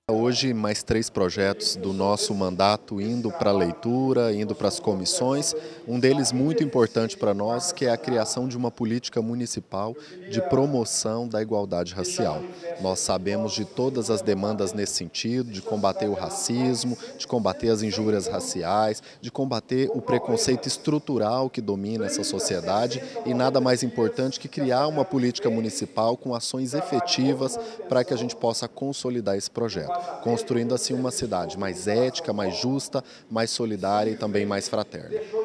Hoje, mais 3 projetos do nosso mandato indo para a leitura, indo para as comissões. Um deles muito importante para nós, que é a criação de uma política municipal de promoção da igualdade racial. Nós sabemos de todas as demandas nesse sentido, de combater o racismo, de combater as injúrias raciais, de combater o preconceito estrutural que domina essa sociedade e nada mais importante que criar uma política municipal com ações efetivas para que a gente possa consolidar esse projeto, construindo assim uma cidade mais ética, mais justa, mais solidária e também mais fraterna.